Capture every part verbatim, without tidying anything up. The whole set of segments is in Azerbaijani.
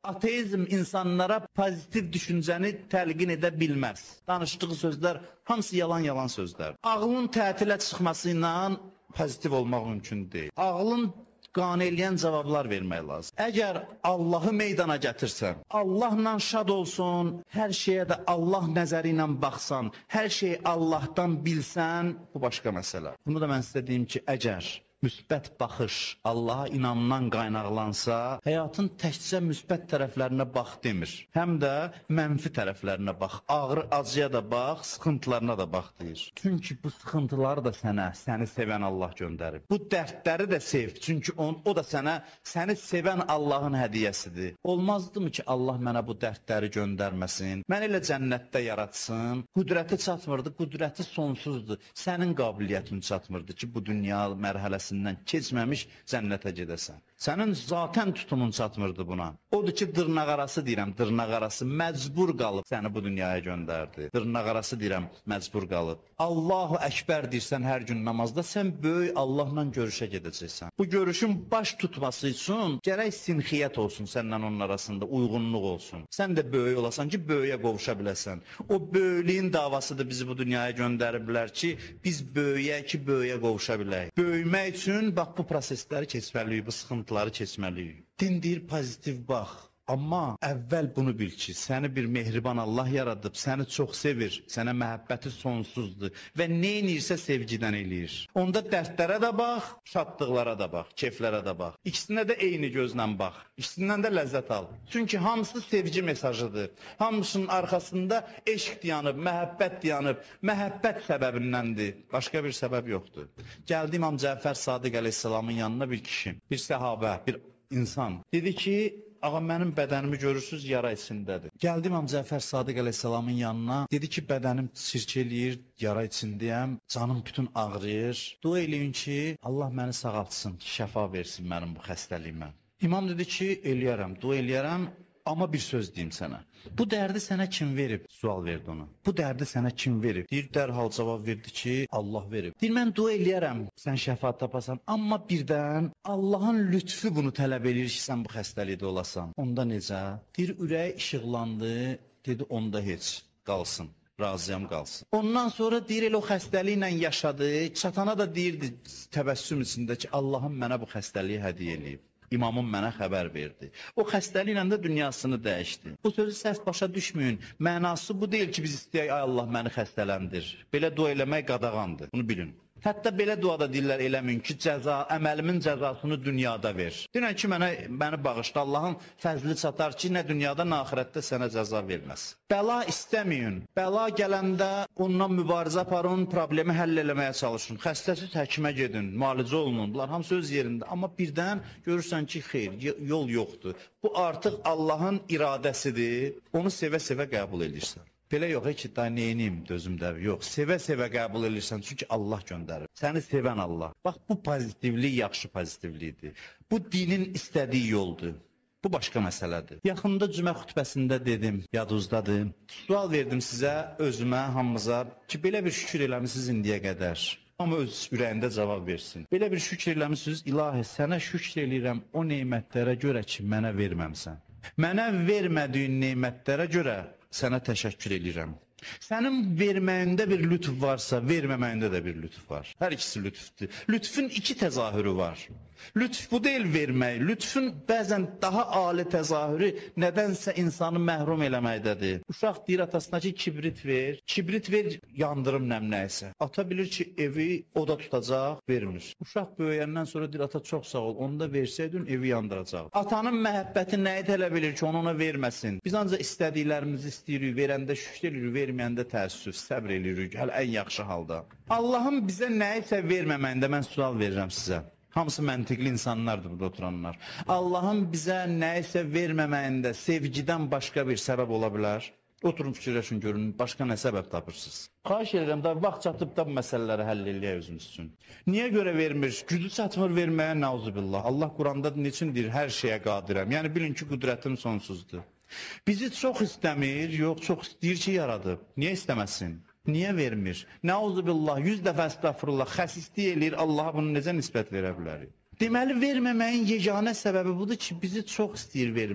Ateizm insanlara pozitiv düşüncəni təlqin edə bilməz. Danışdığı sözlər hamısı yalan-yalan sözlər. Ağlın tətilə çıxması ilə pozitiv olmaq mümkün deyil. Ağlın qane eləyən cavablar vermək lazım. Əgər Allahı meydana gətirsən, Allahla şad olsun, hər şeyə də Allah nəzəri ilə baxsan, hər şeyi Allahdan bilsən, bu başqa məsələ. Bunu da mən sizə deyim ki, əgər müsbət baxış Allaha inamdan qaynaqlansa, həyatın təkcə müsbət tərəflərinə bax demir. Həm də mənfi tərəflərinə bax, ağrı acıya da bax, sıxıntılarına da bax deyir. Çünki bu sıxıntıları da sənə, səni sevən Allah göndərib. Bu dərdləri də sev, çünki on, o da sənə, səni sevən Allahın hədiyyəsidir. Olmazdımı ki, Allah mənə bu dərdləri göndərməsin, mən elə cənnətdə yaratsın, qüdrəti çatmırdı, qüdrəti sonsuzdur, sənin qabiliyyətin çatmırdı ki, bu dünya mərhələsi keçməmiş cənnətə gedəsən. Sənin zatən tutumun çatmırdı buna. Odur ki, dırnaqarası deyirəm, dırnaqarası məcbur qalıb səni bu dünyaya göndərdi. Dırnaqarası deyirəm, məcbur qalıb. Allahu Əkbər deyirsən hər gün namazda, sən böyük Allahla görüşə gedəcəksən. Bu görüşün baş tutması üçün gərək sinxiyyət olsun səndən onun arasında, uyğunluq olsun. Sən də böyük olasan ki, böyüyə qovuşa biləsən. O böyüklüyün davasıdır bizi bu dünyaya göndəriblər ki, biz böyüyək ki, böyüyə qovuşa bilək. Böyümək üçün bax bu prosesləri keçməliyik, bu sıxıntıları keçməliyik. Din deyir pozitiv bax. Amma əvvəl bunu bil ki, səni bir mehriban Allah yaradıb, səni çox sevir, sənə məhəbbəti sonsuzdur və nə edirsə sevgidən eləyir. Onda dərdlərə də bax, şadlıqlara da bax, keyflərə də bax. İkisinə də eyni gözlə bax, ikisindən də ləzzət al. Çünki hamısı sevgi mesajıdır. Hamısının arxasında eşq dayanıb, məhəbbət dayanıb, məhəbbət səbəbindəndir. Başqa bir səbəb yoxdur. Gəldi İmam Cəfər Sadiq əleyhissalamın yanına bir kişi, bir səhabə, bir insan. Dedi ki, ağa, mənim bədənimi görürsünüz, yara içindədir. Gəldi İmam Cəfər Sadiq əleyhissalamın yanına, dedi ki, bədənim sirk eləyir, yara içindəyəm, canım bütün ağrıyır. Dua eləyin ki, Allah məni sağaltsın, şəfa versin mənim bu xəstəliyimə. İmam dedi ki, eləyərəm, dua eləyərəm. Amma bir söz deyim sənə. Bu dərdi sənə kim verib? Sual verdi ona. Bu dərdi sənə kim verib? Deyir, dərhal cavab verdi ki, Allah verib. Deyir, mən dua eləyərəm, sən şəfaat tapasan. Amma birdən Allahın lütfü bunu tələb edir ki, sən bu xəstəlikdə olasan. Onda necə? Deyir, ürəyi işıqlandı, dedi, onda heç qalsın. Razıyam qalsın. Ondan sonra deyir, elə o xəstəliklə yaşadı. Çatana da deyirdi təbəssüm içində ki, Allahım mənə bu xəstəliyi hədiyyə eləyib. İmamım mənə xəbər verdi. O xəstəliklə də dünyasını dəyişdi. Bu sözü səhv başa düşməyin. Mənası bu deyil ki, biz istəyək, ay Allah məni xəstələndir. Belə dua eləmək qadağandır. Bunu bilin. Hətta belə duada deyirlər, eləmin ki, cəza, əməlimin cəzasını dünyada ver. Deyirən ki, mənə, məni bağışla, Allahın fəzli çatar ki, nə dünyada, nə axirətdə sənə cəza verməz. Bəla istəməyin. Bəla gələndə ondan mübarizə aparın, problemi həll eləməyə çalışın. Xəstəsiz həkimə gedin, müalicə olunun. Bunlar hamısı öz yerində. Amma birdən görürsən ki, xeyr, yol yoxdur. Bu artıq Allahın iradəsidir. Onu sevə-sevə qəbul edirsən. Belə yox, ki, da neynim dözümdə, yox, sevə-sevə qəbul edirsən, çünki Allah göndərir. Səni sevən Allah. Bax, bu pozitivlik yaxşı pozitivlikdir. Bu dinin istədiyi yoldur. Bu başqa məsələdir. Yaxında cümə xütbəsində dedim, yadınızdadır. Sual verdim sizə, özümə, hamımıza ki, belə bir şükür eləmisiniz indiyə qədər. Amma öz ürəyində cavab versin. Belə bir şükür eləmisiniz, ilahi, sənə şükür eləyirəm o neymətlərə görə ki, mənə verməmsən. Mənə vermədiyin neymətlərə görə sənə təşəkkür edirəm. Sənin verməyində bir lütf varsa, verməməyində də bir lütf var. Hər ikisi lütfdür. Lütfün iki təzahürü var. Lütf bu deyil vermək. Lütfün bəzən daha ali təzahürü nədənsə insanı məhrum eləməkdədir. Uşaq deyir atasına ki, kibrit ver. Kibrit ver, yandırım nəmnəysə. Ata bilir ki, evi oda tutacaq, vermir. Uşaq böyüyəndən sonra deyir, ata çox sağ ol, onu da versəydin, evi yandıracaq. Atanın məhəbbəti nəyi tələb edir ki, onu ona verməsin? Biz ancaq istədiklərimizi istəyirik, verəndə şükür edirik, verməyəndə təəssüf, səbr edirik, hələ ən yaxşı halda. Allahın bizə nəyisə verməməyində mən sual verirəm sizə. Hamısı məntiqli insanlardır burada oturanlar. Allahın bizə nəyisə verməməyində sevgidən başqa bir səbəb ola bilər. Oturun fikirləşin, görün, başqa nə səbəb tapırsınız? Xahiş edirəm, da vaxt çatıb da bu məsələləri həll eləyək özümüz üçün. Niyə görə vermir? Gücü çatmır verməyə, nauzubillah. Allah Quranda neçin deyir, hər şeyə qadirəm. Yəni bilin ki, qüdrətim sonsuzdur. Bizi çox istəmir, yox, çox istəyir ki, yaradıb. Niyə istəməsin? Niyə vermir? Nauzubillah, yüz dəfə əstəğfurullah, xəsislik eləyir, Allaha bunu necə nisbət verə bilərik? Deməli, verməməyin yeganə səbəbi budur ki, bizi çox istəyir, vermir.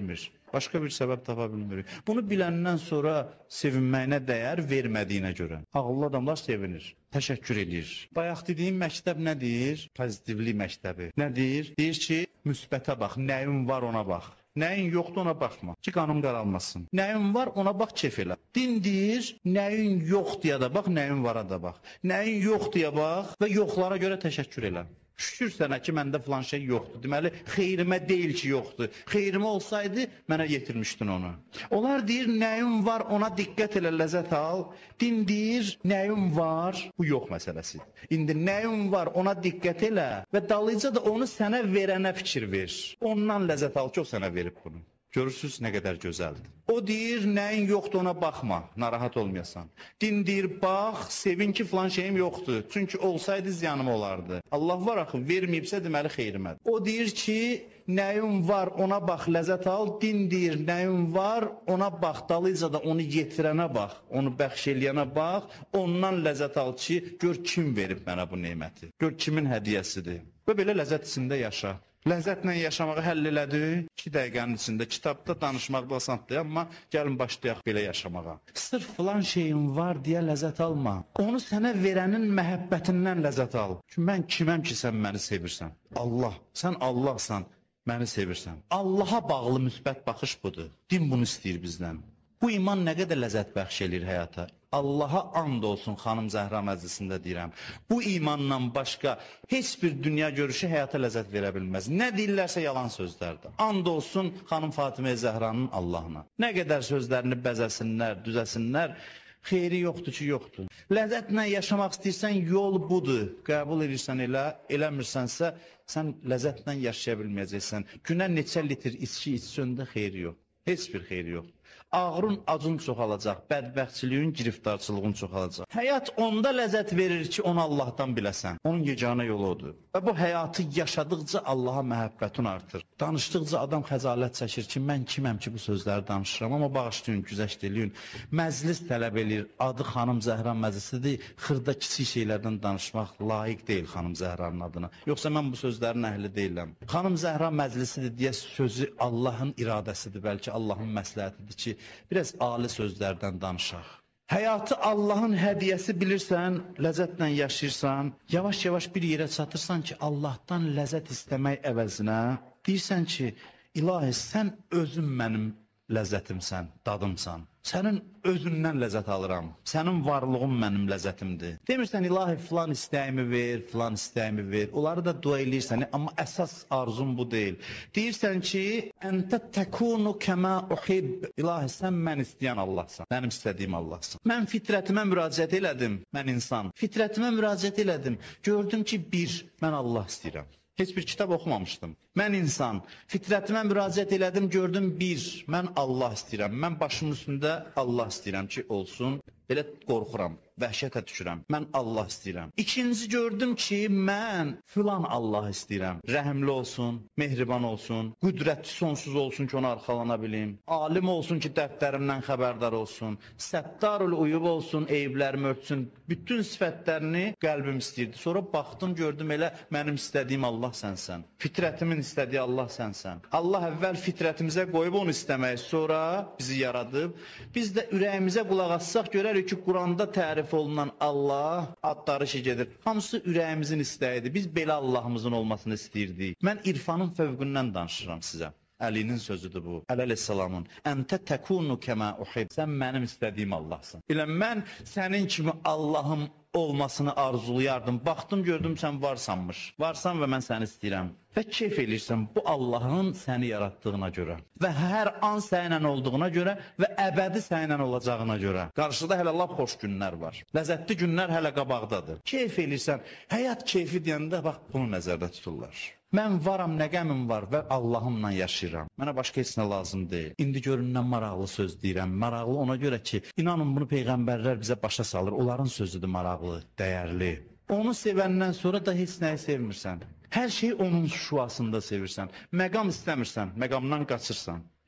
Başqa bir səbəb tapa bilmirik. Bunu biləndən sonra sevinməyinə dəyər, vermədiyinə görə. Ağıllı adamlar sevinir, təşəkkür edir. Bayaq dediyim məktəb nədir? Pozitivlik məktəbi. Nədir? Deyir ki, müsbətə bax, nəyin var ona bax. Nəyin yoxdur ona baxma ki, qanun qaralmasın. Nəyin var ona bax, kef elə. Din deyir, nəyin yox deyə də bax, nəyin vara da bax. Nəyin yox deyə bax və yoxlara görə təşəkkür elə. Şükür sənə ki, məndə filan şey yoxdur. Deməli, xeyrimə deyil ki, yoxdur. Xeyrimə olsaydı, mənə yetirmişdin onu. Onlar deyir, nəyin var ona diqqət elə, ləzzət al. Din deyir, nəyin var, bu yox məsələsidir. İndi nəyin var ona diqqət elə və dalıca da onu sənə verənə fikir ver. Ondan ləzzət al ki, o sənə verib bunu. Görürsünüz nə qədər gözəldir. O deyir, nəyin yoxdur ona baxma, narahat olmayasan. Din deyir, bax, sevin ki, filan şeyim yoxdur. Çünki olsaydı ziyanım olardı. Allah var axı, verməyibsə deməli xeyrimədir. O deyir ki, nəyin var ona bax, ləzzət al. Din deyir, nəyin var ona bax, dalıca da onu yetirənə bax, onu bəxş eləyənə bax, ondan ləzzət al ki, gör kim verib mənə bu neməti. Gör kimin hədiyyəsidir. Və belə ləzzət içində yaşa. Ləzzətlə yaşamağı həll elədi. iki dəqiqənin içində kitabda danışmaq da asandır, amma gəlin başlayaq belə yaşamağa. Sırf filan şeyin var deyə ləzzət alma. Onu sənə verənin məhəbbətindən ləzzət al. Çünki mən kiməm ki, sən məni sevirsən? Allah. Sən Allahsan, məni sevirsən. Allaha bağlı müsbət baxış budur. Din bunu istəyir bizdən. Bu iman nə qədər ləzzət bəxş edir həyata? Allaha and olsun, xanım Zəhra məclisində deyirəm. Bu imanla başqa heç bir dünya görüşü həyata ləzzət verə bilməz. Nə deyirlərsə yalan sözlərdir. And olsun xanım Fatimə Zəhranın Allahına. Nə qədər sözlərini bəzəsinlər, düzəsinlər, xeyri yoxdur ki, yoxdur. Ləzzətlə yaşamaq istəyirsən, yol budur. Qəbul edirsən elə, eləmirsənsə, sən ləzzətlə yaşaya bilməyəcəksən. Günə neçə litr içki içsöndə xeyri yox. Heç bir xeyri yox. Ağrın acın çoxalacaq, bədbəxtçiliyin giriftarçılığın çoxalacaq. Həyat onda ləzzət verir ki, onu Allahdan biləsən. Onun yeganə yolu odur. Və bu həyatı yaşadıqca Allaha məhəbbətin artır. Danışdıqca adam xəcalət çəkir ki, mən kiməm ki, bu sözləri danışıram. Amma bağışlayın, güzəşt eləyin. Məclis tələb eləyir, adı xanım Zəhra məclisidir. Xırda kiçik şeylərdən danışmaq layiq deyil xanım Zəhranın adına. Yoxsa mən bu sözlərin əhli deyiləm. Xanım Zəhra məclisidir deyə sözü Allahın iradəsidir, bəlkə Allahın məsləhətidir ki, biraz ali sözlərdən danışaq. Həyatı Allahın hədiyyəsi bilirsən, ləzzətlə yaşayırsan, yavaş-yavaş bir yerə çatırsan ki, Allahdan ləzzət istəmək əvəzinə deyirsən ki, ilahi, sən özün mənim ləzzətimsən, dadımsan. Sənin özündən ləzzət alıram. Sənin varlığın mənim ləzzətimdir. Demirsən, ilahi, filan istəyimi ver, filan istəyimi ver. Onları da dua eləyirsən, amma əsas arzun bu deyil. Deyirsən ki, əntə təkunu kəmə uhib. İlahi, sən mən istəyən Allahsan. Mənim istədiyim Allahsan. Mən fitrətimə müraciət elədim, mən insan. Fitrətimə müraciət elədim. Gördüm ki, bir, mən Allah istəyirəm. Heç bir kitab oxumamışdım. Mən insan, fitrətimə müraciət elədim, gördüm bir, mən Allah istəyirəm. Mən başımın üstündə Allah istəyirəm ki, olsun. Belə qorxuram, vəhşətə düşürəm. Mən Allah istəyirəm. İkinci gördüm ki, mən filan Allah istəyirəm. Rəhimli olsun, mehriban olsun, qüdrətli sonsuz olsun ki, ona arxalana bilim. Alim olsun ki, dəftərimdən xəbərdar olsun. Səttarul uyub olsun, eyiblərimi örtsün. Bütün sifətlərini qəlbim istəyirdi. Sonra baxdım, gördüm elə mənim istədiyim Allah sənsən. Fitrətimin istədiyi Allah sənsən. Allah əvvəl fitrətimizə qoyub onu istəmək, sonra bizi yaradıb. Biz də ürəyimizə qulaq assaq, görər ki, Quranda tərif olunan Allah adları şey gedir. Hamısı ürəyimizin istəyidir. Biz belə Allahımızın olmasını istəyirdik. Mən irfanın fövqündən danışıram sizə. Əlinin sözüdür bu. Əleyhissalamın. Əntə təkunu kəmə uhib. Sən mənim istədiyim Allahsın. Bilən, mən sənin kimi Allahım olmasını arzulayardım. Baxdım, gördüm sən varsanmış. Varsan və mən səni istəyirəm. Və keyf eləyirsən bu Allahın səni yaratdığına görə. Və hər an sənlə olduğuna görə və əbədi sənlə olacağına görə. Qarşıda hələ lap xoş günlər var. Ləzzətli günlər hələ qabaqdadır. Keyf eləyirsən. Həyat keyfi deyəndə bax bunu nəzərdə tuturlar. Mən varam, nə qəmim var və Allahımla yaşayıram. Mənə başqa heç nə lazım deyil. İndi görün nə maraqlı söz deyirəm. Maraqlı ona görə ki, inanın bunu peyğəmbərlər bizə başa salır. Onların sözüdür maraqlı, dəyərli. Onu sevəndən sonra da heç nəyi sevmirsən. Hər şeyi onun şüasında sevirsən. Məqam istəmirsən, məqamdan qaçırsan.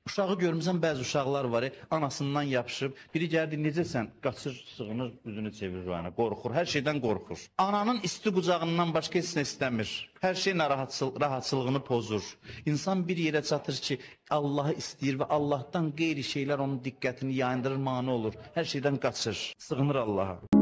Uşağı görmüsən, bəzi uşaqlar var, e, anasından yapışıb, biri gəldi, necəsən, qaçır, sığınır, üzünü çevirir o yana, qorxur, hər şeydən qorxur. Ananın isti qucağından başqa heç nə istəmir. Hər şey narahatçıl, rahatçılığını pozur. İnsan bir yerə çatır ki, Allahı istəyir və Allahdan qeyri şeylər onun diqqətini yayındırır, mane olur. Hər şeydən qaçır, sığınır Allaha.